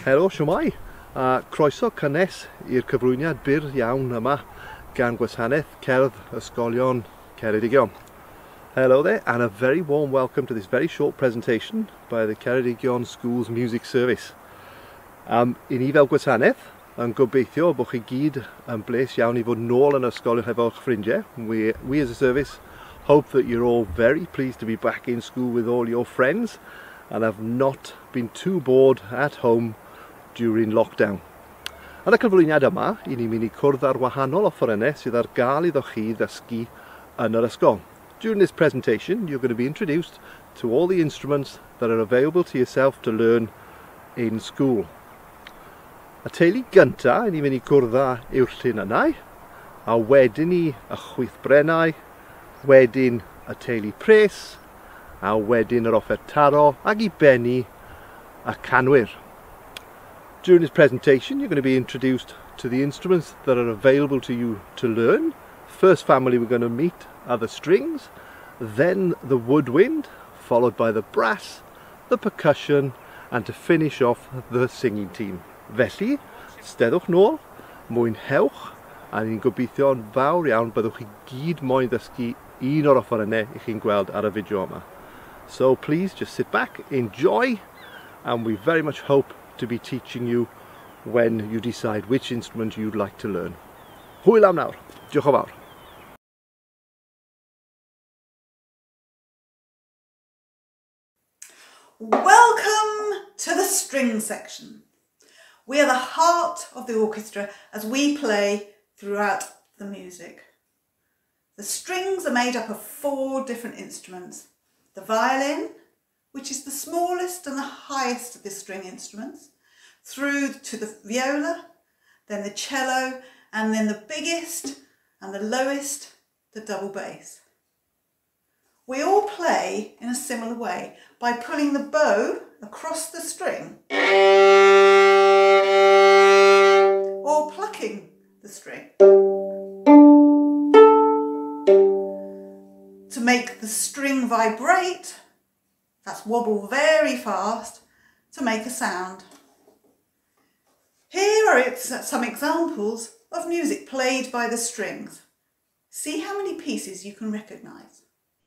Helo, siwmai. Croeso cynnes i'r cyflwyniad byr iawn yma gan Gwasanaeth Cerdd Ysgolion Ceredigion. Hello there, and a very warm welcome to this very short presentation by the Ceredigion Schools Music Service. I ni fel gwasanaeth yn gobeithio bod chi gyd yn bles iawn i fod nôl yn ysgolion hefo'ch ffrindiau. We as a service hope that you're all very pleased to be back in school with all your friends and have not been too bored at home during lockdown. Yn y cyflwyniad yma, i ni'n mynd i cwrdd ar wahanol offerynnau sydd ar gael iddo chi ddysgu yn yr ysgol. During this presentation, you're going to be introduced to all the instruments that are available to yourself to learn in school. Y teulu gynta, i ni'n mynd i cwrdd â yw'r llinynau, a wedyn ni y chwythbrennau, wedyn y teulu pres, a wedyn yr offertaro, ac i benni y canwyr. During this presentation, you're going to be introduced to the instruments that are available to you to learn. First family we're going to meet are the strings, then the woodwind, followed by the brass, the percussion, and to finish off the singing team. Felly, steddwch nôl, mwynhewch, a ni'n gobeithio'n fawr iawn byddwch chi gyd moyn ddysgu un o'r offerynnau i chi'n gweld ar y fideo yma. So please just sit back, enjoy, and we very much hope to be teaching you when you decide which instrument you'd like to learn. Hwyl am nawr. Diolch yn fawr. Welcome to the string section. We are the heart of the orchestra as we play throughout the music. The strings are made up of 4 different instruments. The violin, which is the smallest and the highest of the string instruments, through to the viola, then the cello, and then the biggest and the lowest, the double bass. We all play in a similar way by pulling the bow across the string or plucking the string to make the string vibrate. That's wobble very fast to make a sound. Here are some examples of music played by the strings. See how many pieces you can recognise.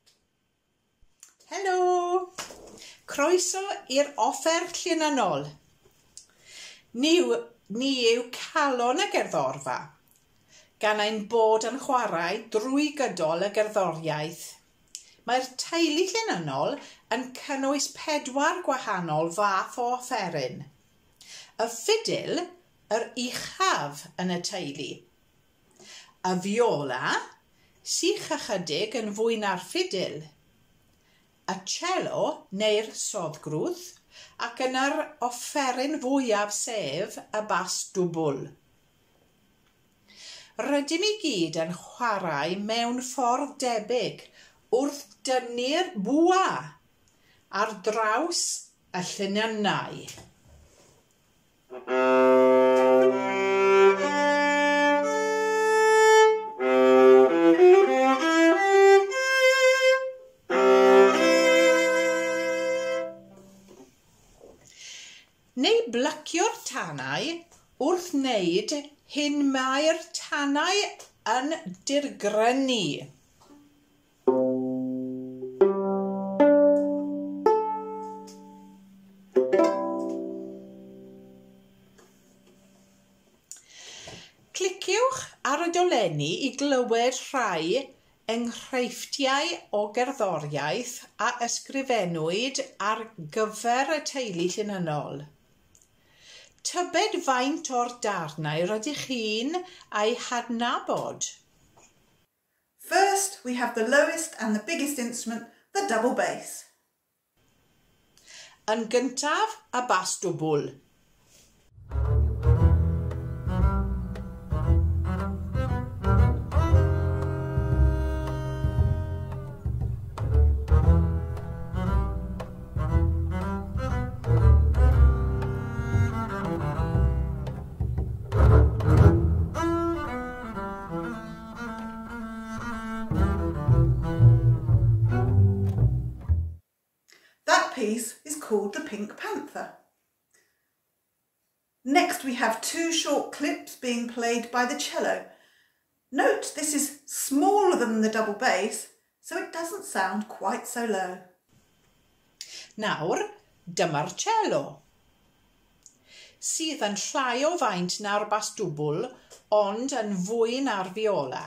Helo! Croeso i'r offer llinynol. Ni yw calon y gerddorfa, gan ein bod yn chwarae drwy gydol y gerddoriaeth. Mae'r teulu llinynol yn cynnwys 4 gwahanol fath o offeryn. Y ffidil, yr uchaf yn y teulu. Y viola, sych ychydig yn fwy na'r ffidil. Y cello, neu'r soddgrwth, ac yna'r offeryn fwyaf sef y bas dwbl. Rydym i gyd yn chwarae mewn ffordd debyg wrth dynnu'r bwa ar draws y llinynau. Neu blycio'r tanau wrth wneud hyn mae'r tanau yn dirgrynu. Cliciwch ar y dolenni i glywed rhai enghreifftiau o gerddoriaeth a ysgrifennwyd ar gyfer y teulu llinynol. Tybed faint o'r darnau rydych chi'n eu hadnabod? First, we have the lowest and the biggest instrument, the double bass. Yn gyntaf, y bas dwbl. Piece is called the Pink Panther. Next we have 2 short clips being played by the cello. Note this is smaller than the double bass, so it doesn't sound quite so low. Nawr, dyma'r cello, sydd yn llai o faint na'r bas dwbl, ond yn fwy na'r viola.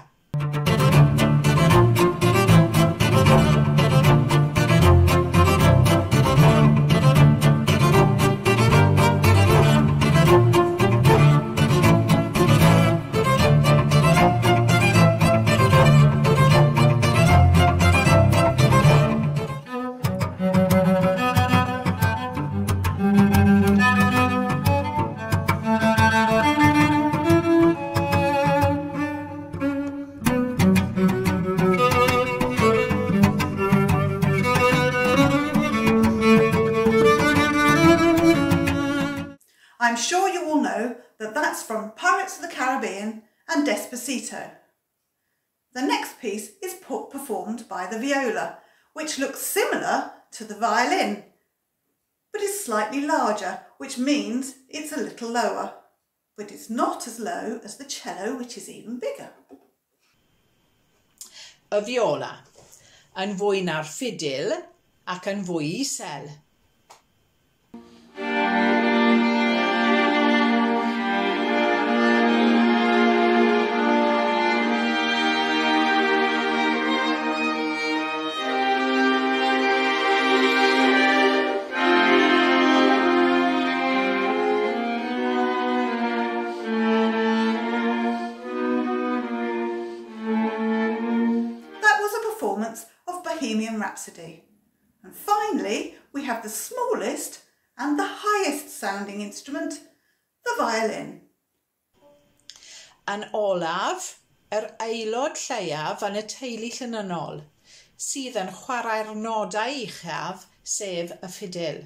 I'm sure you all know that that's from Pirates of the Caribbean and Despacito. The next piece is performed by the viola, which looks similar to the violin, but is slightly larger, which means it's a little lower, but it's not as low as the cello, which is even bigger. Y viola, yn fwy na'r ffidil ac yn fwy isel. Of Bohemian Rhapsody. And finally, we have the smallest and the highest sounding instrument, the violin. Yn olaf, yr aelod lleiaf yn y teulu llinynol, sydd yn chwarae'r nodau uchaf, sef y ffidil.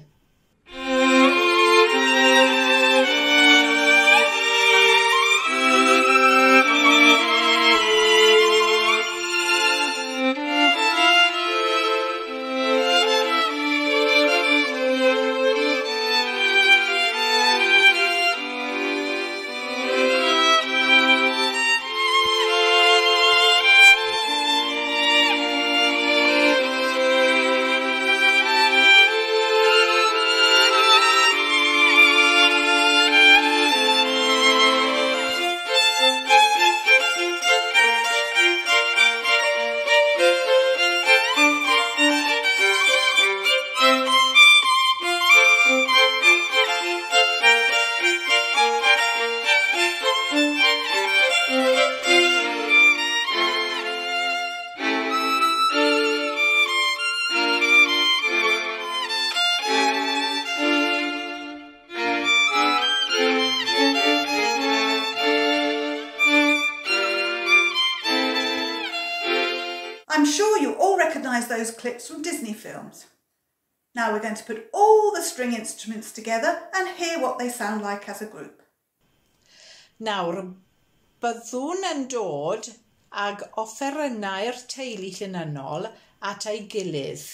I'm sure you all recognise those clips from Disney films. Now we're going to put all the string instruments together and hear what they sound like as a group. Nawr, byddwn yn dod ag offerynnau'r teulu llinynol at ei gilydd.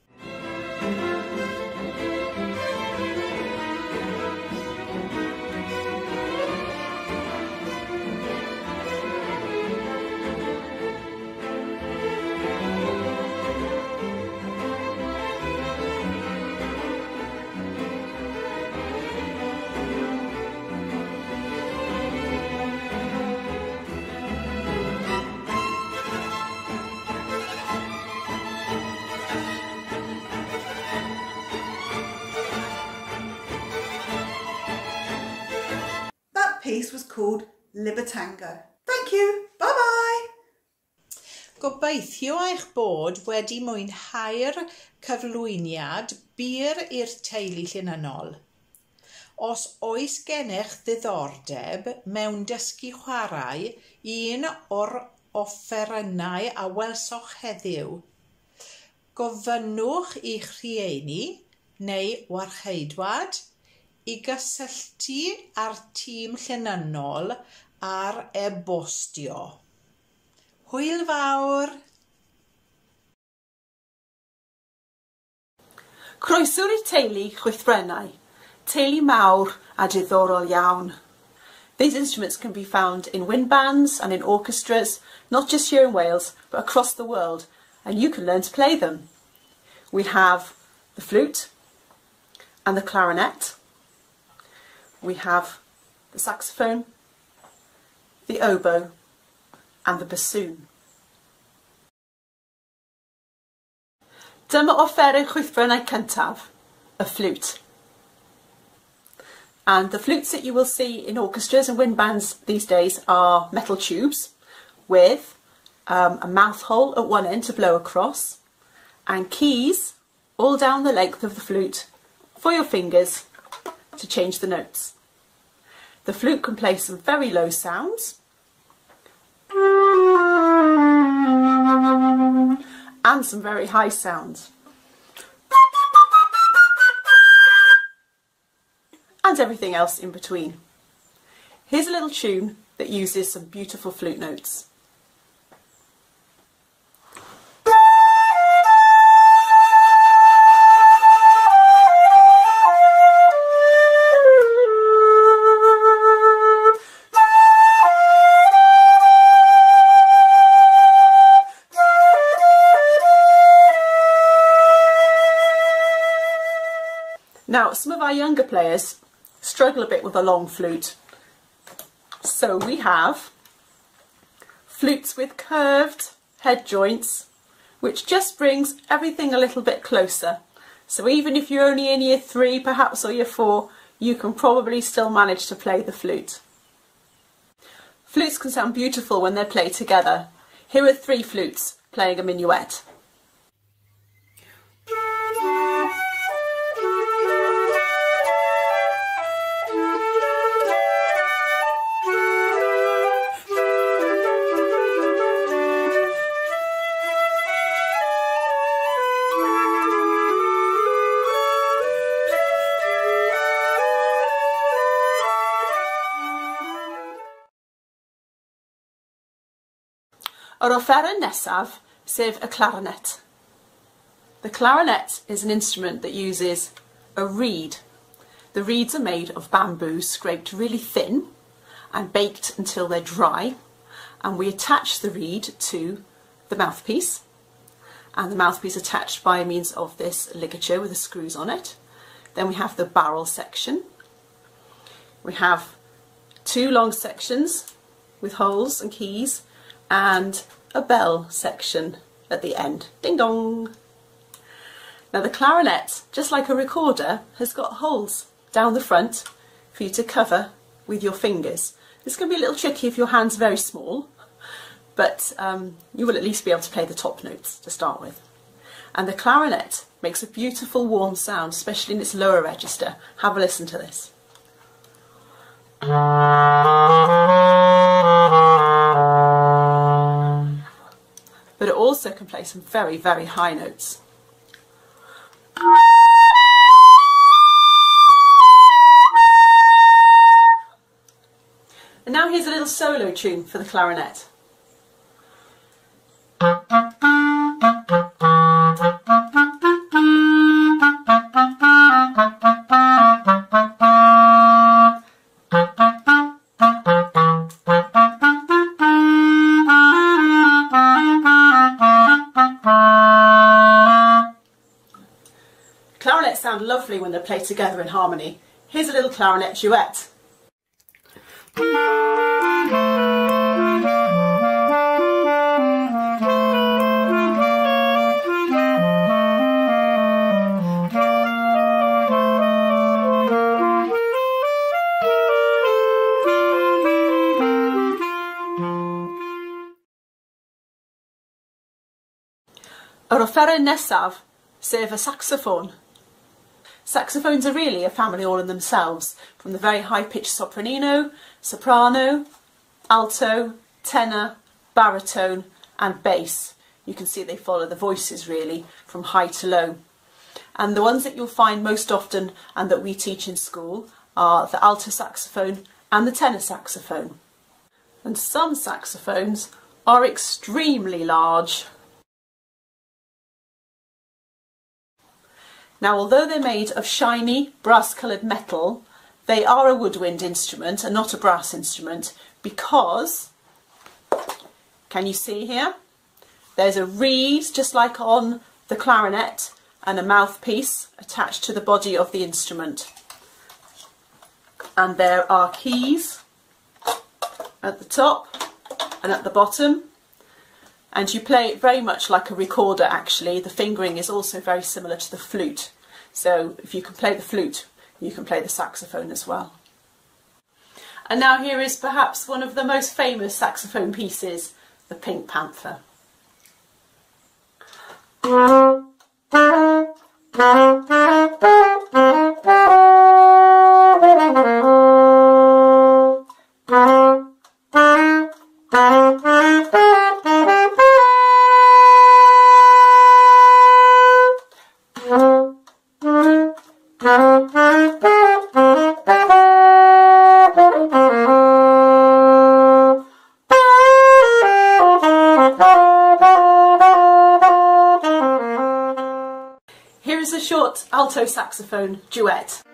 Piece was called Libertango. Thank you. Bye-bye. Gobeithio eich bod wedi mwynhau'r cyflwyniad byr i'r teulu llinynol. Os oes gennych ddiddordeb mewn dysgu chwarae un o'r offerynnau a welsoch heddiw, gofynnwch i'ch rhieni neu warcheidwad i gysylltu â'r tîm llinynol ar e-bostio. Hwyl fawr! Croeso i'r teulu chwithbrennau. teulu mawr a diddorol iawn. These instruments can be found in wind bands and in orchestras, not just here in Wales, but across the world, and you can learn to play them. We have the flute and the clarinet. We have the saxophone, the oboe and the bassoon. Dyma offeryn chwythfrynau cyntaf, a flute. And the flutes that you will see in orchestras and wind bands these days are metal tubes with a mouth hole at one end to blow across, and keys all down the length of the flute for your fingers to change the notes. The flute can play some very low sounds and some very high sounds, and everything else in between. Here's a little tune that uses some beautiful flute notes. Now, some of our younger players struggle a bit with a long flute. So we have flutes with curved head joints, which just brings everything a little bit closer. So even if you're only in year 3 perhaps or year 4, you can probably still manage to play the flute. Flutes can sound beautiful when they're played together. Here are 3 flutes playing a minuet. Yr offeryn nesaf sef y clarinet. The clarinet is an instrument that uses a reed. The reeds are made of bamboo scraped really thin and baked until they're dry, and we attach the reed to the mouthpiece, and the mouthpiece attached by means of this ligature with the screws on it. Then we have the barrel section. We have 2 long sections with holes and keys, and a bell section at the end. Ding dong! Now the clarinet, just like a recorder, has got holes down the front for you to cover with your fingers. This can be a little tricky if your hand's very small, but you will at least be able to play the top notes to start with. And the clarinet makes a beautiful warm sound, especially in its lower register. Have a listen to this. But it also can play some very, very high notes. And now here's a little solo tune for the clarinet. Clarinets sound lovely when they're played together in harmony. Here's a little clarinet duet. Yr offeryn nesaf sef y saxophone. Saxophones are really a family all in themselves, from the very high-pitched sopranino, soprano, alto, tenor, baritone and bass. You can see they follow the voices really from high to low. And the ones that you'll find most often and that we teach in school are the alto saxophone and the tenor saxophone. And some saxophones are extremely large. Now, although they're made of shiny, brass-coloured metal, they are a woodwind instrument and not a brass instrument because, can you see here? There's a reed, just like on the clarinet, and a mouthpiece attached to the body of the instrument. And there are keys at the top and at the bottom. And you play it very much like a recorder, actually. The fingering is also very similar to the flute. So if you can play the flute, you can play the saxophone as well. And now here is perhaps one of the most famous saxophone pieces, the Pink Panther. Here is a short alto saxophone duet.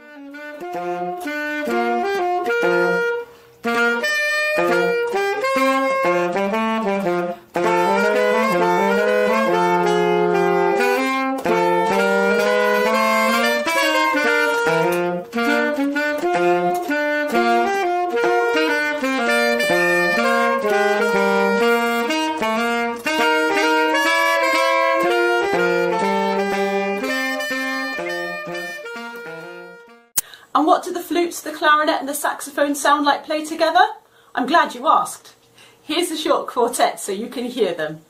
And what do the flutes, the clarinet and the saxophone sound like played together? I'm glad you asked. Here's a short quartet so you can hear them.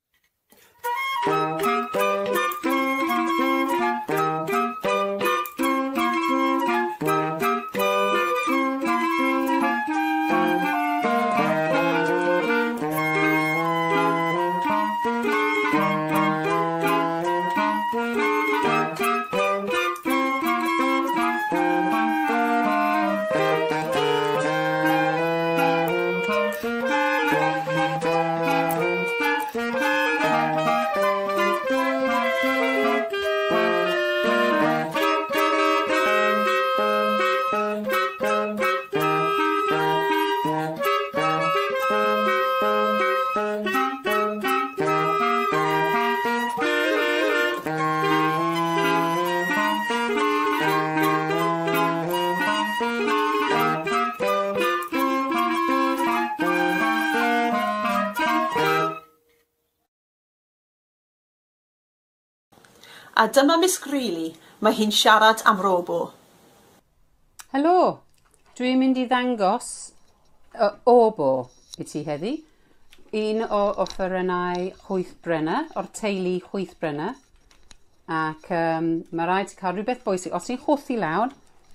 A dyma Miss Greeley, mae hi'n siarad am robo. Helo, dwi'n mynd i ddangos obo i ti heddi. Un o offerynnau Chwythbrenner, o'r teulu Chwythbrenner. Ac mae rhaid cael rhywbeth bwysig. Os ti'n chwythu lawr,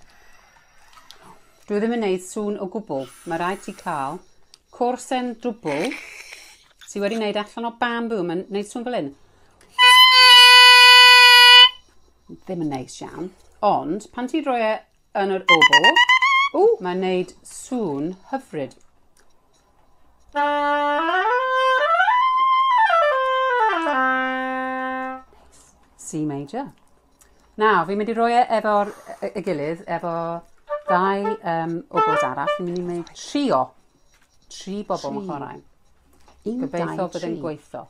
dwi ddim yn gwneud sŵn o gwbl. Mae rhaid ti cael corsen dwbl sydd wedi wneud allan o bambŵ. Mae'n gwneud sŵn fel hyn. Ddim yn neis iawn, ond pan ti'n rhoi yn yr obo, mae'n gwneud sŵn hyfryd. C major. Nawr, fi'n mynd i rhoi efo'r gilydd, efo ddau obos arall. Fi'n mynd i wneud tri bobl yn chwarae. Gobeithio bydd yn gweithio.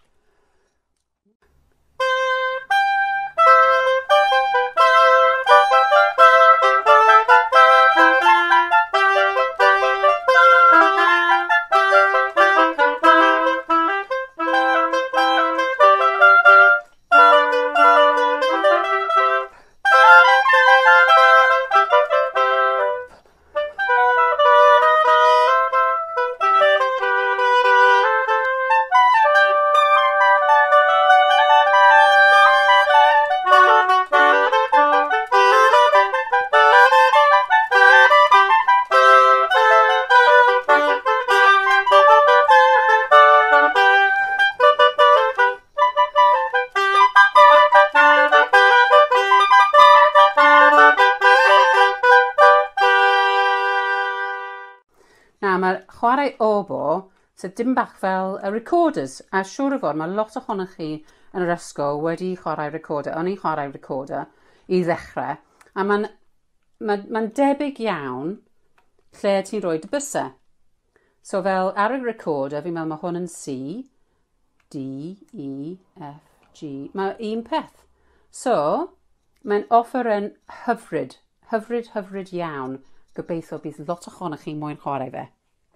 Mae'r chwarae obo, sef dim bach fel y recorders, a siŵr o fod mae lot ohonoch chi yn yr ysgol wedi chwarae recorder. O'n i'n chwarae recorder, i ddechrau. A mae'n debyg iawn lle ti'n rhoi dy bysau. So fel ar y recorder, fi'n meddwl mae hwn yn C, D, E, F, G. Mae un peth. So, mae'n offer yn hyfryd. Hyfryd iawn. Gobeithio bydd lot ohonoch chi moyn chwarae fe.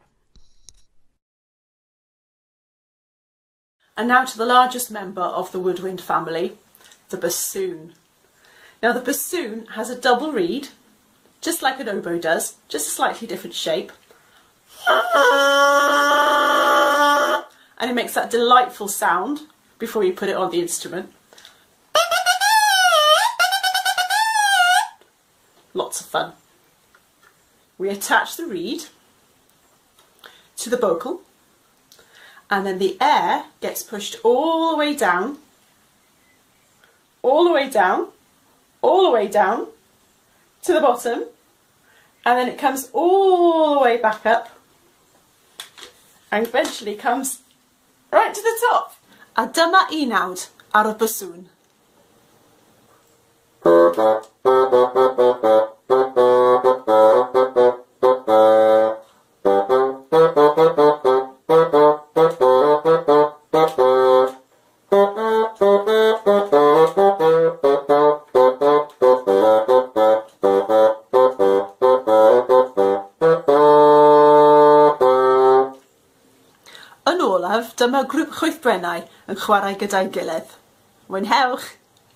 And now to the largest member of the woodwind family, the bassoon. Now the bassoon has a double reed, just like an oboe does, just a slightly different shape. And it makes that delightful sound before you put it on the instrument. Lots of fun. We attach the reed to the bocal, and then the air gets pushed all the way down, all the way down, all the way down to the bottom, and then it comes all the way back up and eventually comes right to the top. A dyma unawd ar y bassoon. Yn olaf, dyma grŵp chwythbrennau yn chwarae gyda'i gilydd. Mwynhewch!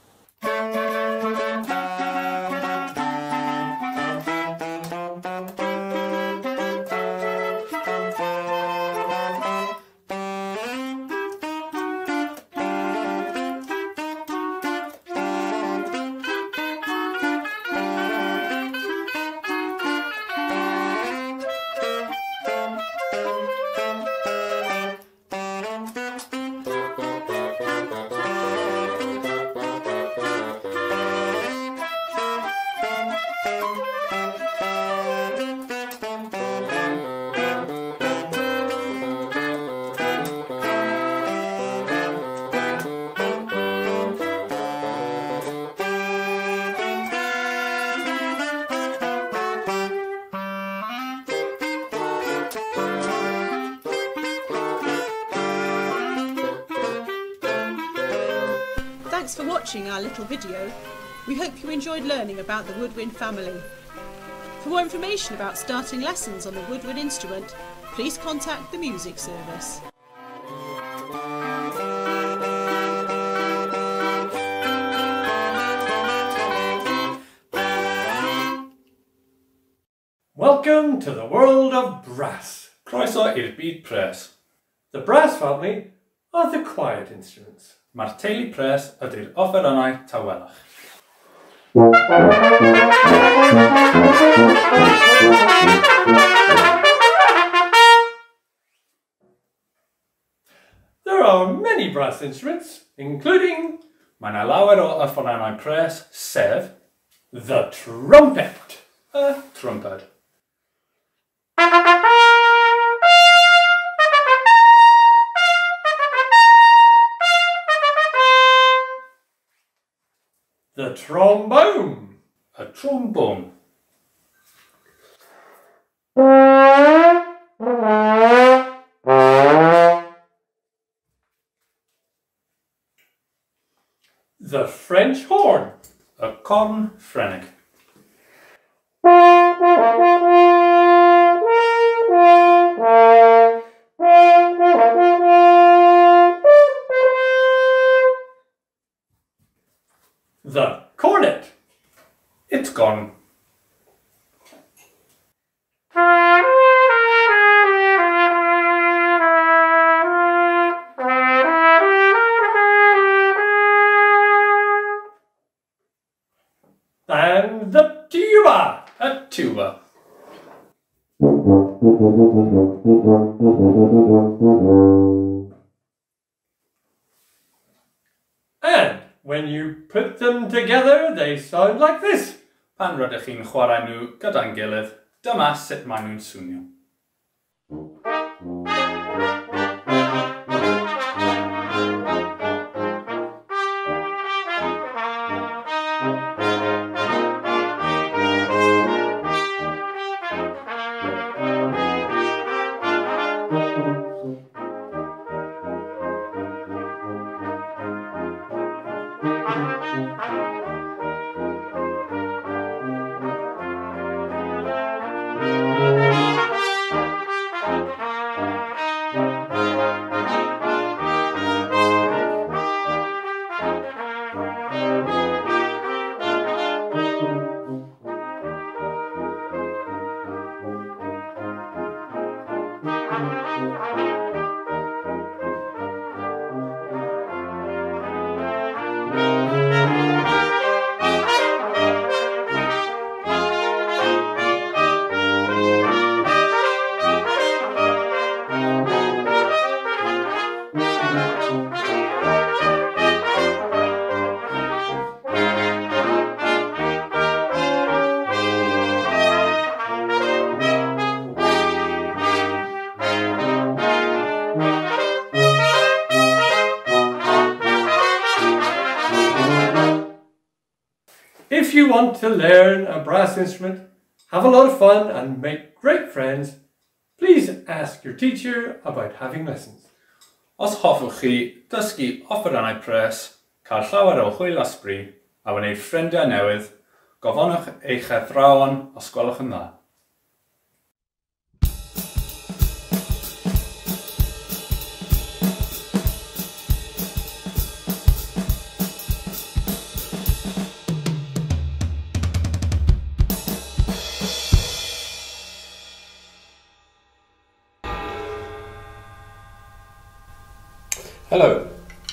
Thanks for watching our little video. We hope you enjoyed learning about the woodwind family. For more information about starting lessons on the woodwind instrument, please contact the music service. Welcome to the world of brass. Croeso i'r byd pres. The brass family are the quiet instruments. Mae'r teulu pres ydy'r offerynnau tawelach. There are many brass instruments, including Mae yna lawer o offerynnau pres, sef the trumpet. y trwmped. The trombone. Y trombone. The French horn. Y corn Ffrenig. The cornet. It's gone. And the tuba. A tuba. And when you put them together, they sound like this. Pan rydych chi'n chwarae nhw gyda'n gilydd, dyma sut maen nhw'n swnio. If you want to learn a brass instrument, have a lot of fun and make great friends, please ask your teacher about having lessons. Os hoffwch chi dysgu offerannau pres, cael llawer o hwyl ysbryd a wneud ffrindiau newydd, gofynnwch eich athrawon os gwelwch yn dda. Hello.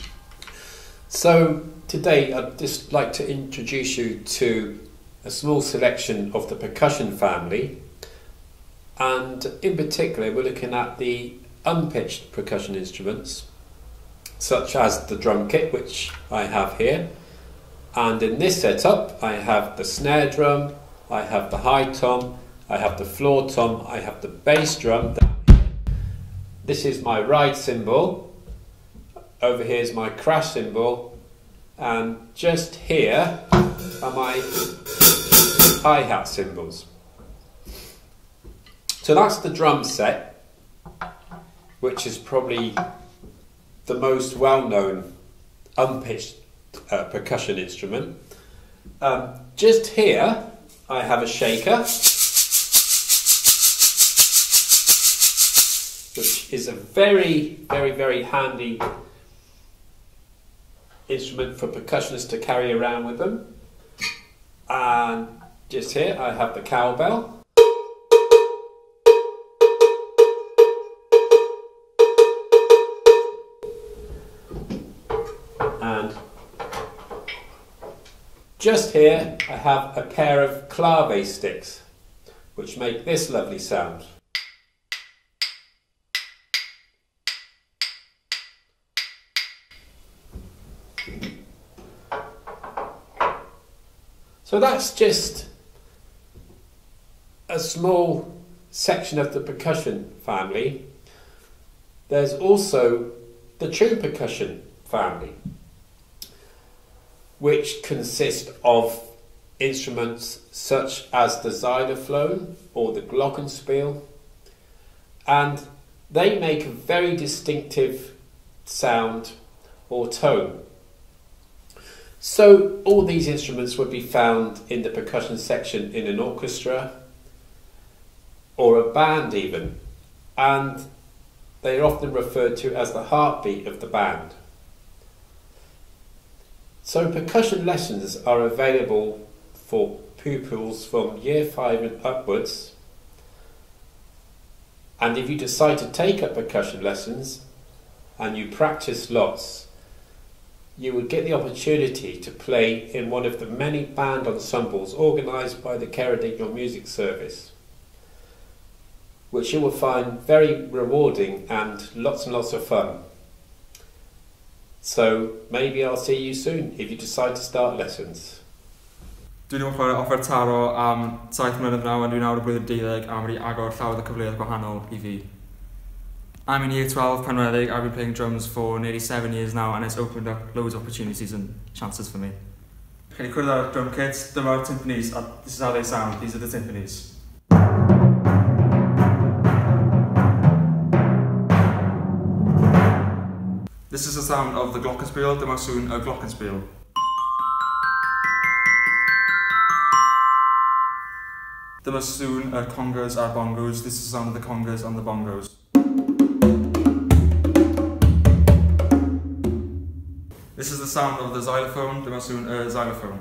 So today I'd just like to introduce you to a small selection of the percussion family, and in particular we're looking at the unpitched percussion instruments such as the drum kit, which I have here, and in this setup I have the snare drum, I have the high tom, I have the floor tom, I have the bass drum down here. This is my ride cymbal. Over here is my crash cymbal, and just here are my hi-hat cymbals. So that's the drum set, which is probably the most well-known unpitched percussion instrument. Just here I have a shaker, which is a very handy instrument for percussionists to carry around with them. And just here I have the cowbell. And just here I have a pair of clave sticks, which make this lovely sound. So that's just a small section of the percussion family. There's also the true percussion family, which consists of instruments such as the xylophone or the glockenspiel, and they make a very distinctive sound or tone. So all these instruments would be found in the percussion section in an orchestra or a band even, and they are often referred to as the heartbeat of the band. So percussion lessons are available for pupils from year 5 and upwards, and if you decide to take up percussion lessons and you practice lots, you would get the opportunity to play in one of the many band ensembles organised by the Ceredigion Music Service, which you will find very rewarding and lots of fun. So maybe I'll see you soon if you decide to start lessons. Dwi wedi chwarae offer taro am 7 mlynedd nawr, a dwi'n nawr y blwyddyn 12 a wedi agor llawer o cyfleoedd gwahanol I fi. I'm in year 12 Penweddig. I've been playing drums for nearly 7 years now, and it's opened up loads of opportunities and chances for me. Chi wedi cwrdd ar drum kits, dyma'r timpanis, and this is how they sound. These are the timpanis. This is the sound of the glockenspiel, dyma sŵn y glockenspiel. Dyma sŵn y congas a'r bongos. This is the sound of the congas and the bongos. This is the sound of the xylophone, dyma sŵn y xylophone.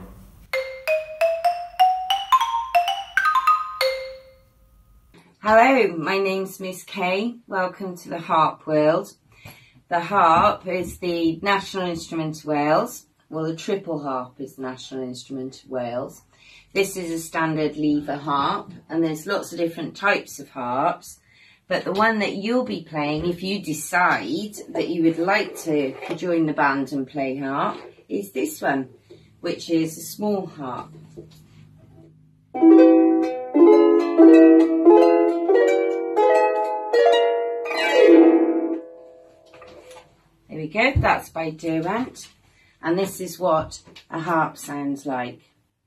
Hello, my name's Miss Kay. Welcome to the harp world. The harp is the national instrument of Wales. Well, the triple harp is the national instrument of Wales. This is a standard lever harp, and there's lots of different types of harps. But the one that you'll be playing, if you decide that you would like to join the band and play harp, is this one, which is a small harp. There we go, that's by Derwent, and this is what a harp sounds like.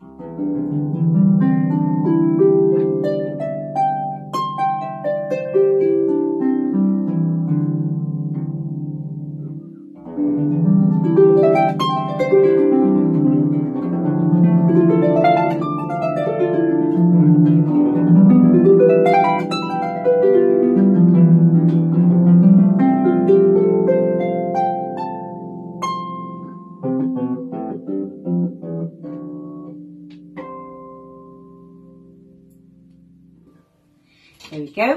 There we go.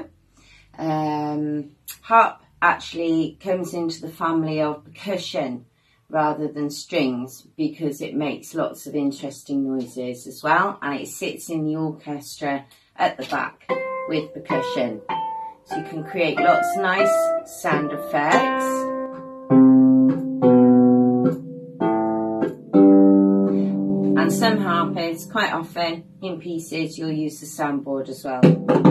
Harp actually comes into the family of percussion rather than strings because it makes lots of interesting noises as well, and it sits in the orchestra at the back with percussion. So you can create lots of nice sound effects. And some harpists, quite often in pieces, you'll use the soundboard as well.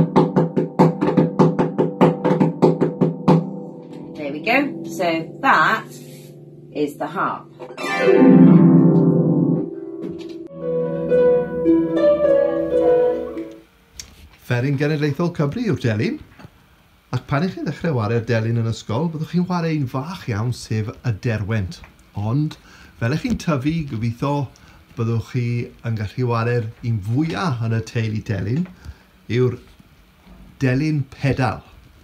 There we go. So that is the harp. Fferin Genedlaethol Cymru yw'r delyn, ac pan i chi'n ddechrau wario'r delyn yn ysgol, byddwch chi'n wario un fach iawn sef y derwent. Ond, fel ych chi'n tyfu, gobeithio byddwch chi yn gallu wario'r un fwyaf yn y teulu delyn, yw'r delyn pedal.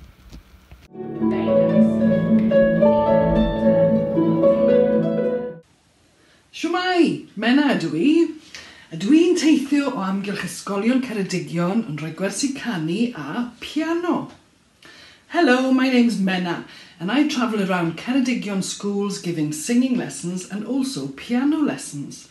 Shwmai, Menna ydw i. Ydw i'n teithio o amgylch ysgolion Ceredigion yn rhoi gwersi canu a piano. Hello, my name's Menna, and I travel around Ceredigion schools giving singing lessons and also piano lessons.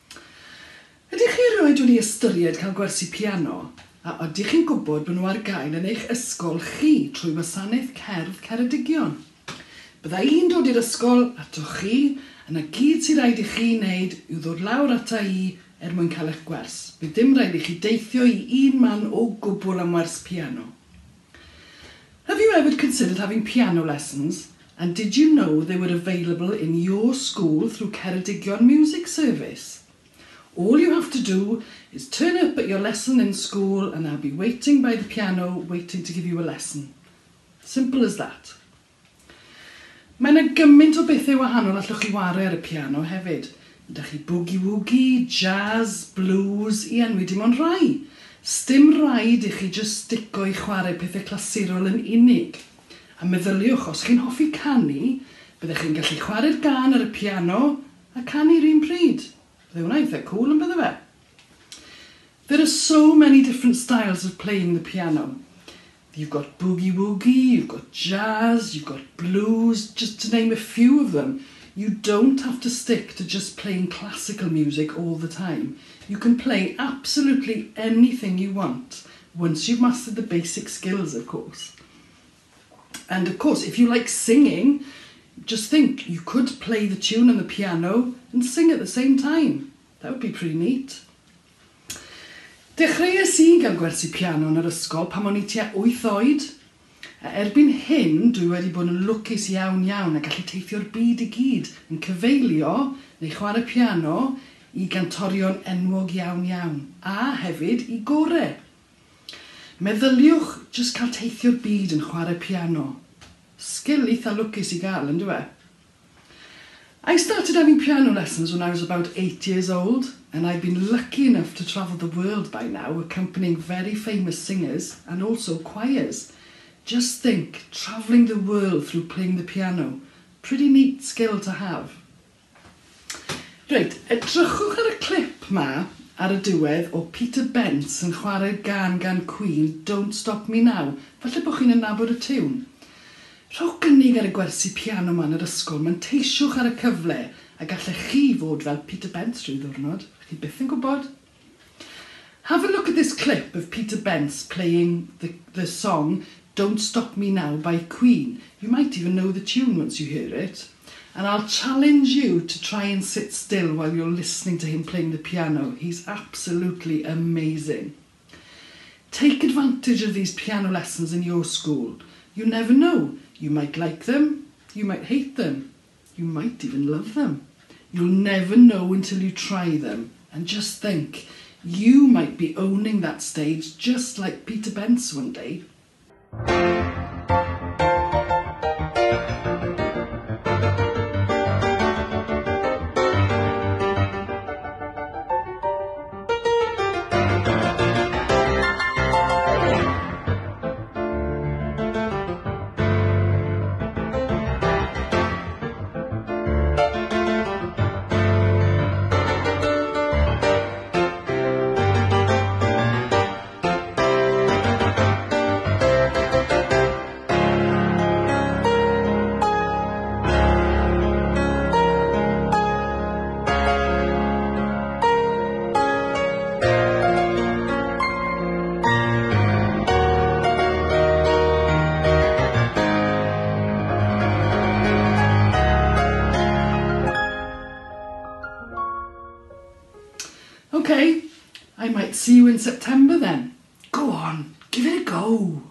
Ydych chi erioed wedi ystyried cael gwersi piano? A ydych chi'n gwybod bod nhw ar gael yn eich ysgol chi trwy wasanaeth cerdd Ceredigion? Bydda i'n dod i'r ysgol atoch chi, yn y gyd sy'n rhaid i chi wneud yw ddod lawr ata i mwyn cael eich gwers. Bydd dim rhaid i chi deithio i un man o gwbl am wers piano. Have you ever considered having piano lessons? And did you know they were available in your school through Ceredigion Music Service? All you have to do is turn up at your lesson in school and I'll be waiting by the piano, waiting to give you a lesson. Simple as that. Mae yna gymaint o bethau wahanol allwch chi wario ar y piano hefyd. Ydych chi boogie-woogie, jazz, blues, i enwi dim ond rai. Sdim rhaid i chi just stico i chwarae pethau clasurol yn unig. A meddyliwch, os chi'n hoffi canu, byddech chi'n gallu chwarae'r gân ar y piano a canu'r un pryd. Bydde hwnna eitha cool yn bydde fe. There are so many different styles of playing the piano. You've got boogie-woogie, you've got jazz, you've got blues, just to name a few of them. You don't have to stick to just playing classical music all the time. You can play absolutely anything you want, once you've mastered the basic skills, of course. And of course, if you like singing, just think, you could play the tune on the piano and sing at the same time. That would be pretty neat. Dechreuais i gael gwersi piano yn yr ysgol pan o'n i tua 8 oed. A erbyn hyn, dwi wedi bod yn lwcus iawn iawn a gallu teithio'r byd i gyd yn cyfeilio neu chwarae piano i gantorion enwog iawn iawn, a hefyd i gorau. Meddyliwch jyst cael teithio'r byd yn chwarae piano. Sgil eitha lwcus i gael, ynddo fe? I started having piano lessons when I was about 8 years old, and I've been lucky enough to travel the world by now, accompanying very famous singers and also choirs. Just think, travelling the world through playing the piano. Pretty neat skill to have. Reit, edrychwch ar y clip ma ar y diwedd o Peter Bence yn chwarae'r gan Queen, Don't Stop Me Now. Falle bod chi'n nabod y tiwn. Rhowch gynnig ar y gwersi piano ma yn yr ysgol, manteisiwch ar y cyfle a gallech chi fod fel Peter Bence rhyw ddwrnod. Chi byth yn gwybod? Have a look at this clip of Peter Bence playing the song Don't Stop Me Now by Queen. You might even know the tune once you hear it. And I'll challenge you to try and sit still while you're listening to him playing the piano. He's absolutely amazing. Take advantage of these piano lessons in your school. You never know. You might like them, you might hate them, you might even love them. You'll never know until you try them. And just think, you might be owning that stage just like Peter Bence one day. Okay, I might see you in September then. Go on, give it a go.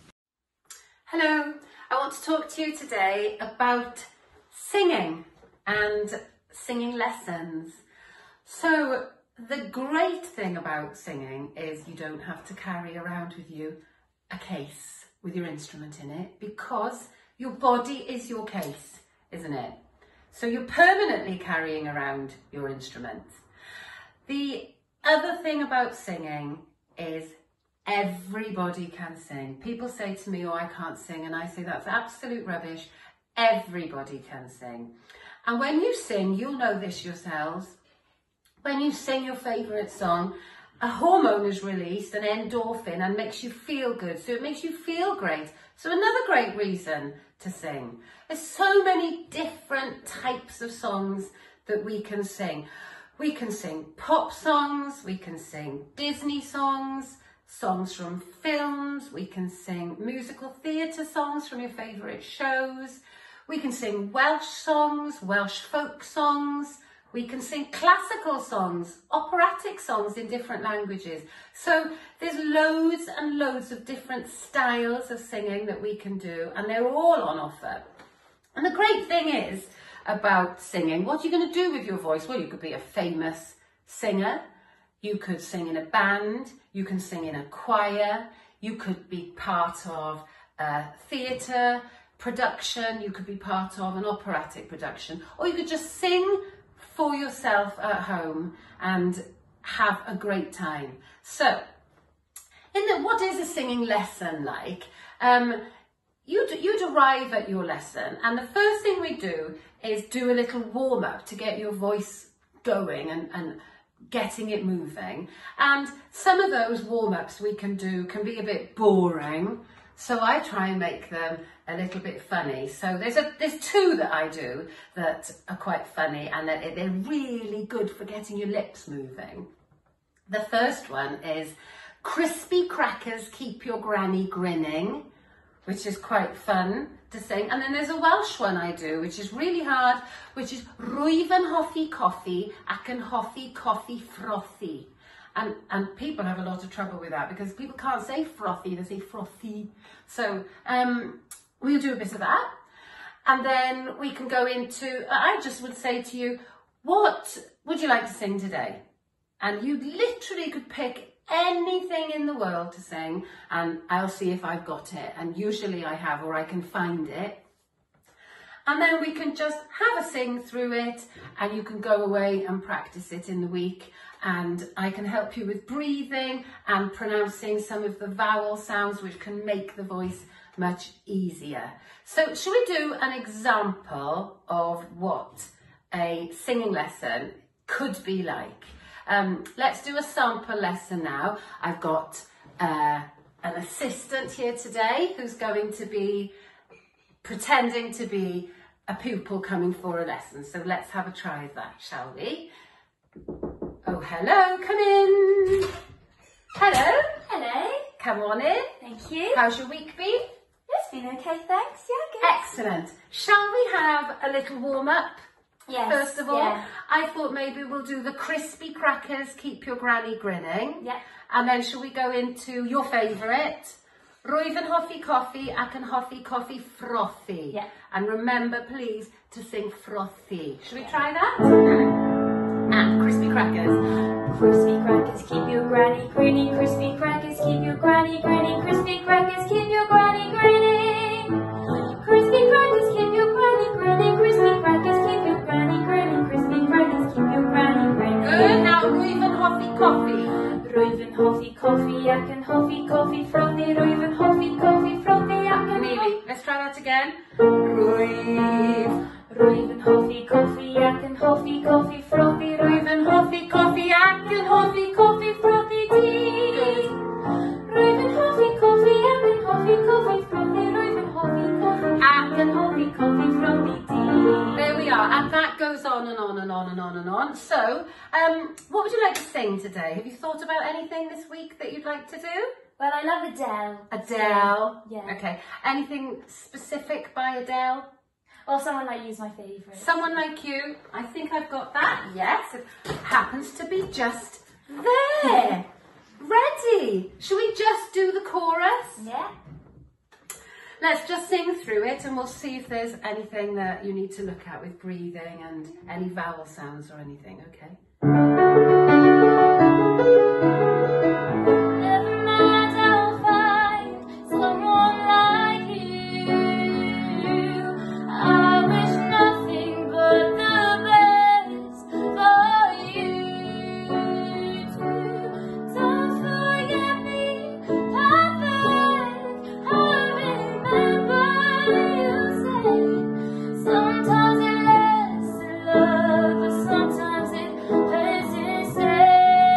Hello, I want to talk to you today about singing and singing lessons. So the great thing about singing is you don't have to carry around with you a case with your instrument in it, because your body is your case, isn't it? So you're permanently carrying around your instrument. The other thing about singing is everybody can sing. People say to me, oh, I can't sing, and I say that's absolute rubbish. Everybody can sing. And when you sing, you'll know this yourselves. When you sing your favourite song, a hormone is released, an endorphin, and makes you feel good. So it makes you feel great. So another great reason to sing. There's so many different types of songs that we can sing. We can sing pop songs, we can sing Disney songs, songs from films, we can sing musical theatre songs from your favourite shows, we can sing Welsh songs, Welsh folk songs, we can sing classical songs, operatic songs in different languages. So there's loads and loads of different styles of singing that we can do, and they're all on offer. And the great thing is, about singing, what are you going to do with your voice? Well, you could be a famous singer, you could sing in a band, you can sing in a choir, you could be part of a theatre production, you could be part of an operatic production, or you could just sing for yourself at home and have a great time. So, what is a singing lesson like? You'd arrive at your lesson, and the first thing we do is do a little warm-up to get your voice going and getting it moving. And some of those warm-ups we can do can be a bit boring, so I try and make them a little bit funny. So there's two that I do that are quite funny, and they're really good for getting your lips moving. The first one is crispy crackers keep your granny grinning, which is quite fun to sing. And then there's a Welsh one I do, which is really hard, which is Rwyf yn hoffi coffi ac yn hoffi coffi frothy. And people have a lot of trouble with that because people can't say frothy, they say frothy. So we'll do a bit of that. And then we can go into, I just would say to you, what would you like to sing today? And you literally could pick anything in the world to sing, and I'll see if I've got it, and usually I have, or I can find it. and then we can just have a sing through it, and you can go away and practice it in the week, and I can help you with breathing and pronouncing some of the vowel sounds which can make the voice much easier. So shall we do an example of what a singing lesson could be like? Let's do a sample lesson now. I've got an assistant here today who's going to be pretending to be a pupil coming for a lesson. So let's have a try of that, shall we? Oh, hello, come in. Hello. Hello. Come on in. Thank you. How's your week been? It's been okay, thanks. Yeah, good. Excellent. Shall we have a little warm-up? Yes. First of all, yeah. I thought maybe we'll do the crispy crackers, keep your granny grinning. Yeah. And then shall we go into your favourite? Rwyf yn hoffi coffee ac yn hoffi coffee frothy. Yeah. And remember, please, to sing frothy. Shall we try that? And crispy crackers. Crispy crackers, keep your granny grinning. Crispy crackers, keep your granny grinning. Crispy crackers, keep your granny grinning. Crispy crackers, keep your granny grinning. Crispy crackers, keep your granny grinning. Crispy crackers, keep your granny grinning. Good. Now rwyf yn hoffi coffee. Rwyf yn hoffi coffee ac yn hoffi coffee frothy. Rwyf yn hoffi coffee frothy ac yn Nearly. Let's try that again. Rwyf yn hoffi coffee ac yn hoffi coffee frothy. Rwyf yn hoffi coffee ac yn hoffi coffee frothy tea. Rwyf yn hoffi coffee ac yn hoffi coffee frothy. Rwyf yn hoffi coffee ac yn hoffi coffee frothy tea. There we are, and that goes on and on and on and on and on. So, what would you like to sing today? Have you thought about anything this week that you'd like to do? Well, I love Adele. Adele? Yeah. Okay. Anything specific by Adele? Or Someone Like You is my favourite. Someone Like You. I think I've got that. Yes. It happens to be just there. Ready. Shall we just do the chorus? Yeah. Let's just sing through it and we'll see if there's anything that you need to look at with breathing and any vowel sounds or anything, okay? Never mind, I'll find someone like you. I wish nothing but the best for you too. Don't forget me, perfect. I remember you say sometimes it lasts in love, but sometimes it hurts instead.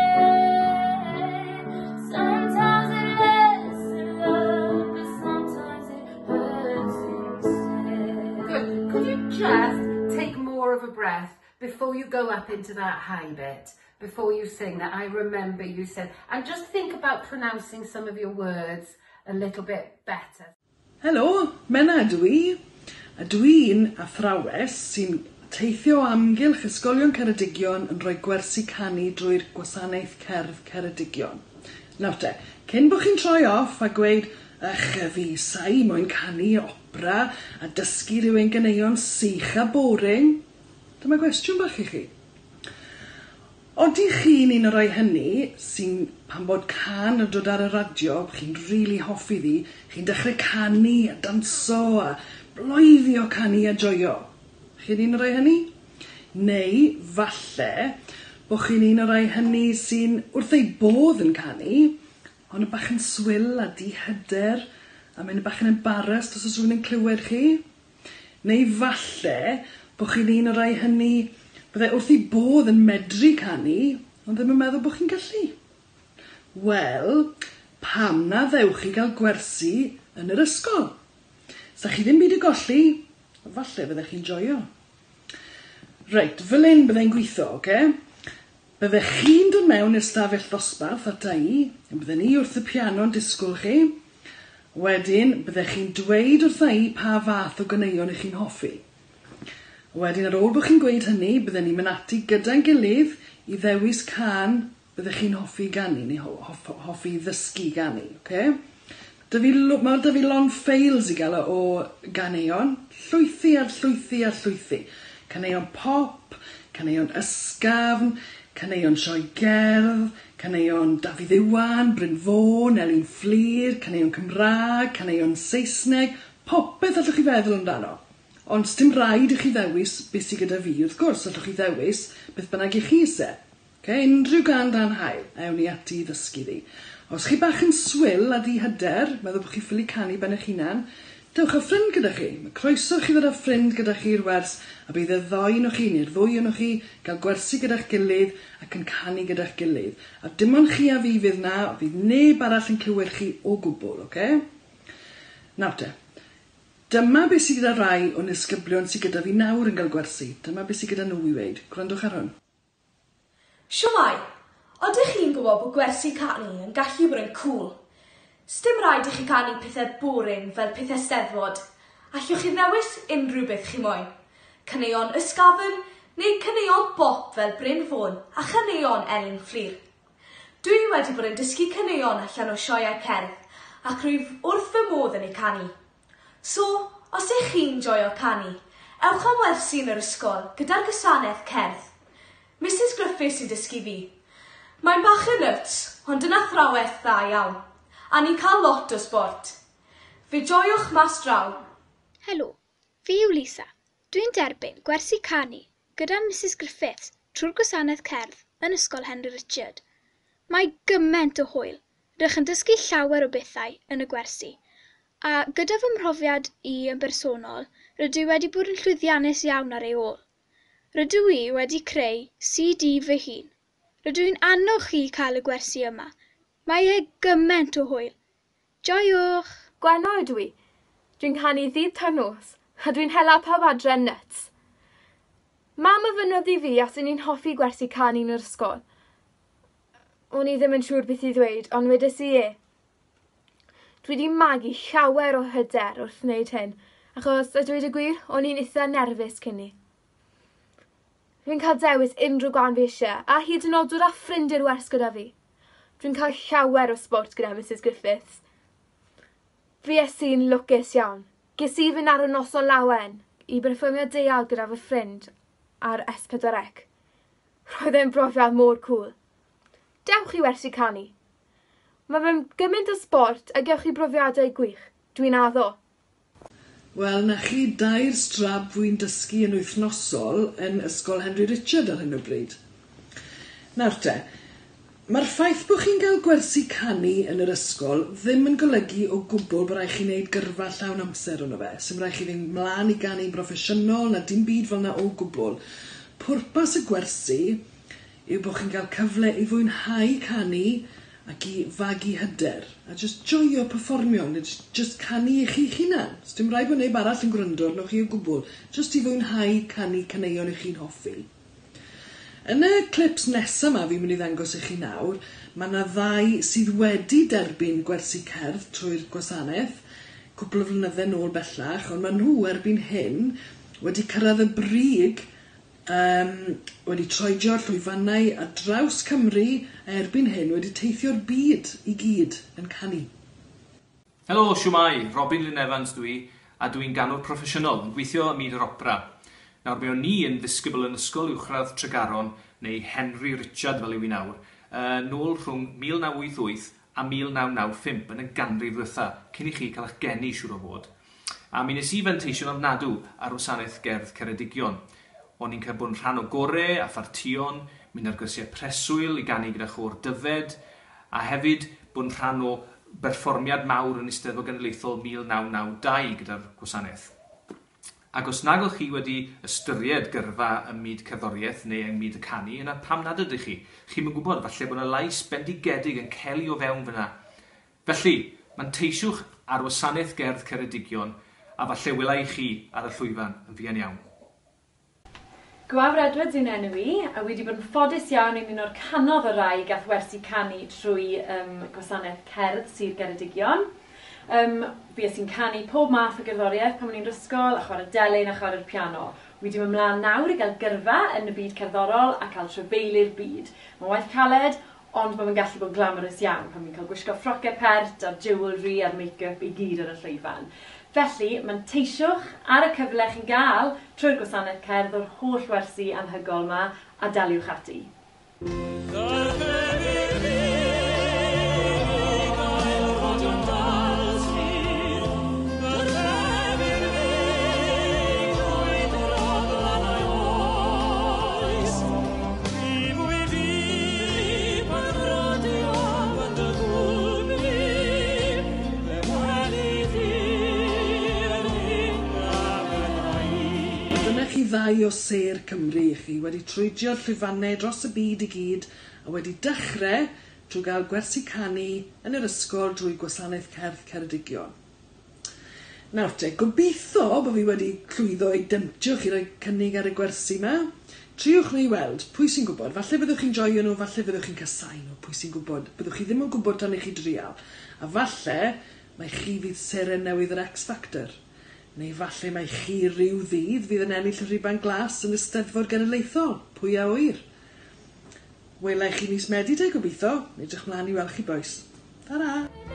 Sometimes it lasts in love, but sometimes it hurts instead. Good. Could you just take more of a breath before you go up into that high bit? Before you sing that, I remember you said, and just think about pronouncing some of your words a little bit better. Helo, Mena ydw i. Ydw i'n athrawes sy'n teithio amgylch ysgolion Ceredigion yn rhoi gwersi canu drwy'r gwasanaeth cerdd Ceredigion. Nawr te, cyn bod chi'n troi off a gweud, fi sai moyn canu opera a dysgu rhywun ganeuon sych a boring, dyma gwestiwn bach i chi. Odi chi'n un o'r rhai hynny sy'n pan bod can yn dod ar y radio, chi'n rili hoffi ddi, chi'n dechrau canu a danso a bloeddi o canu a joio. Chi'n un o'r rhai hynny? Neu, falle, bod chi'n un o'r rhai hynny sy'n wrth ei bodd yn canu, ond y bach yn swyl a di-hyder a mynd y bach yn embarrassed os oes rhywun yn clywed chi? Neu falle bod chi'n un o'r rhai hynny byddai wrth ei bodd yn medru canu, ond ddim yn meddwl bod chi'n gallu. Wel, pam na ddewch chi gael gwersi yn yr ysgol? Sa chi ddim byd i golli, falle byddai chi'n joio. Reit, fel un byddai'n gweithio, oce? Byddai chi'n dod mewn i'r stafell ddosbarth ata i, byddai ni wrth y piano'n disgwyl chi. Wedyn, byddai chi'n dweud wrtha i pa fath o ganeuon i chi'n hoffi. Wedyn, ar ôl bod chi'n gweud hynny, byddai ni'n mynd ati gyda'n gilydd i ddewis can byddai chi'n hoffi ganu, neu hoffi ddysgu ganu, okay? Mae da fi long fails i gael o ganeuon, llwythi ar llwythi ar llwythi. Caneuon pop, caneuon ysgafn, caneuon sioe gerdd, caneuon Dafydd Iwan, Bryn Fôn, Elin Fflir, caneuon Cymraeg, caneuon Saesneg, popeth allwch chi feddwl amdano. Ond dim rhaid i chi ddewis beth sydd gyda fi. Wrth gwrs, allwch chi ddewis beth bynnag i chi ise. Unrhyw gan dan hael, ewn ni ati i ddysgu ddi. Os chi bach yn swyl a di-hyder, meddwl bod chi ffili canu ben eich hunan, dewch â ffrind gyda chi. Mae croeso chi ddod â ffrind gyda chi i'r wers, a bydd y ddoi yn chi, neu'r ddwy yn chi, gael gwersi gyda'ch gilydd ac yn canu gyda'ch gilydd. A dim ond chi a fi fydd na, a fydd neb arall yn clywed chi o gwbl, oce? Nawr te, dyma beth sydd gyda rai o nisgyblion sydd gyda fi nawr yn cael gwersi. Dyma beth sydd gyda nhw i weid. Gwrandwch ar hwn. Siwmai, ydych chi'n gwybod bod gwersi canu yn gallu bod yn cool? Sdim rhaid i chi canu pethau boring fel pethau steddfod. Allwch chi ddewis unrhyw beth chi moyn. Caneuon ysgafn neu caneuon bop fel Bryn Fôn a chaneuon Elin Fflir. Dwi wedi bod yn dysgu caneuon allan o sioeau cerdd ac rwyf wrth fy modd yn ei canu. So, os ydych chi'n joio canu, ewch am wersi yn yr ysgol gyda'r gwasanaeth cerdd. Mrs Griffiths sy'n dysgu fi. Mae'n bach yn nuts, ond yn athrawes dda iawn. A ni'n cael lot o sport. Fe joiwch mas draw. Helo, fi yw Lisa. Dwi'n derbyn gwersi canu gyda Mrs Griffiths trwy'r gwasanaeth cerdd yn Ysgol Henry Richard. Mae gymaint o hwyl. Rydych yn dysgu llawer o bethau yn y gwersi. A gyda fy mhrofiad i yn bersonol, rydw i wedi bod yn llwyddiannus iawn ar ei ôl. Rydw i wedi creu CD fy hun. Rydw i'n annog chi cael y gwersi yma. Mae e gymaint o hwyl. Joiwch! Gwenno ydw i. Dwi'n canu ddydd tan nos, a dwi'n hela pawb adre nuts. Mam ofynnodd i fi os o'n i'n hoffi gwersi canu yn yr ysgol. O'n i ddim yn siŵr beth i ddweud, ond wedes i e. Dwi wedi magu llawer o hyder wrth wneud hyn, achos a dweud y gwir, o'n i'n eitha nerfus cyn i. Dwi'n cael dewis unrhyw gan fi eisiau, a hyd yn oed dod â ffrindiau'r wers gyda fi. Dwi'n cael llawer o sport gyda Mrs Griffiths. Fi sy'n lwcus iawn. Ges i fynd ar y noson lawen i berfformio deual gyda fy ffrind ar S4C. Roedd e'n brofiad mor cool. Dewch i wersi canu. Mae fe'n gymaint o sport a gewch chi brofiadau gwych. Dwi'n addo. Wel, na chi 2 strab fwy'n dysgu yn wythnosol yn Ysgol Henry Richard ar hyn o bryd. Nawr te, mae'r ffaith bod chi'n cael gwersi canu yn yr ysgol ddim yn golygu o gwbl bod rhaid chi wneud gyrfa llawn amser ono fe. Sym rhaid chi fynd mlaen i ganu'n broffesiynol na dim byd fel na o gwbl. Pwrpas y gwersi yw bod chi'n cael cyfle i fwynhau canu ac i fagu hyder. A just joio perfformio, neu just canu i chi'ch hunan. Os dim rhaid bod neb arall yn gwrando arno chi o gwbl. Just i fwynhau canu caneuon i chi'n hoffi. Yn y clips nesaf yma fi'n mynd i ddangos i chi nawr, mae yna 2 sydd wedi derbyn gwersi cerdd trwy'r gwasanaeth, cwbl o flynydde nôl bellach, ond maen nhw erbyn hyn wedi cyrraedd y brig wedi troedio'r llwyfannau a draws Cymru a erbyn hyn wedi teithio'r byd i gyd yn canu. Helo, siwmai, Robin Lynn Evans dwi, a dwi'n ganwr proffesiynol yn gweithio ym myd yr opera. Nawr, mi o'n ni yn ddisgybl yn ysgol uwchradd Tregaron, neu Henry Richard fel yw i nawr, nôl rhwng 1988 a 1995 yn y ganrif ddiwetha, cyn i chi cael eich geni siŵr o fod. A mi nes i fenteision ofnadw ar wasanaeth gerdd Ceredigion. O'n i'n cael bod yn rhan o gore a phartion, mynd ar gyrsiau preswyl i ganu gyda chôr dyfed, a hefyd bod yn rhan o berfformiad mawr yn Eisteddfod Genedlaethol 1992 gyda'r gwasanaeth. Ac os nag o'ch chi wedi ystyried gyrfa ym myd cerddoriaeth neu ym myd y canu, yna pam nad ydych chi? Chi'n mynd gwybod falle bod yna lais bendigedig yn celu o fewn fyna. Felly, manteisiwch ar wasanaeth gerdd Ceredigion a falle welai chi ar y llwyfan yn fuan iawn. Gwawr Edwards yw'n enw i, a wedi bod yn ffodus iawn yn un o'r canodd o rai gath wersi canu trwy gwasanaeth cerdd Sir Geredigion. Fi sy'n canu pob math o gerddoriaeth pan o'n i'n ysgol, a chwarae delyn a chwarae'r piano. Wedi mynd mlaen nawr i gael gyrfa yn y byd cerddorol a cael trefeilu'r byd. Mae'n waith caled, ond mae'n gallu bod glamorous iawn pan fi'n cael gwisgo ffrocau pert a'r jewelry a'r make-up i gyd ar y llwyfan. Felly, manteisiwch ar y cyfle chi'n gael trwy'r gwasanaeth cerdd o'r holl wersi anhygol yma a daliwch ati. Dyna chi ddau o ser Cymru i chi wedi trwydio'r llwyfannau dros y byd i gyd a wedi dechrau trwy gael gwersi canu yn yr ysgol drwy Gwasanaeth Cerdd Ceredigion. Nawr te, gobeithio bod fi wedi llwyddo i dymtio chi roi cynnig ar y gwersi yma. Triwch neu weld, pwy sy'n gwybod, falle byddwch chi'n joio nhw, falle byddwch chi'n casau nhw, pwy sy'n gwybod, byddwch chi ddim yn gwybod tan i chi drial. A falle, mae chi fydd seren newydd yr X Factor. Neu falle mae chi rhyw ddydd fydd yn ennill y rhuban glas yn y Steddfod Genedlaethol. Pwy a wyr? Welai chi mis Medi te gobeithio, edrych mlaen i weld chi boes. Ta-ra!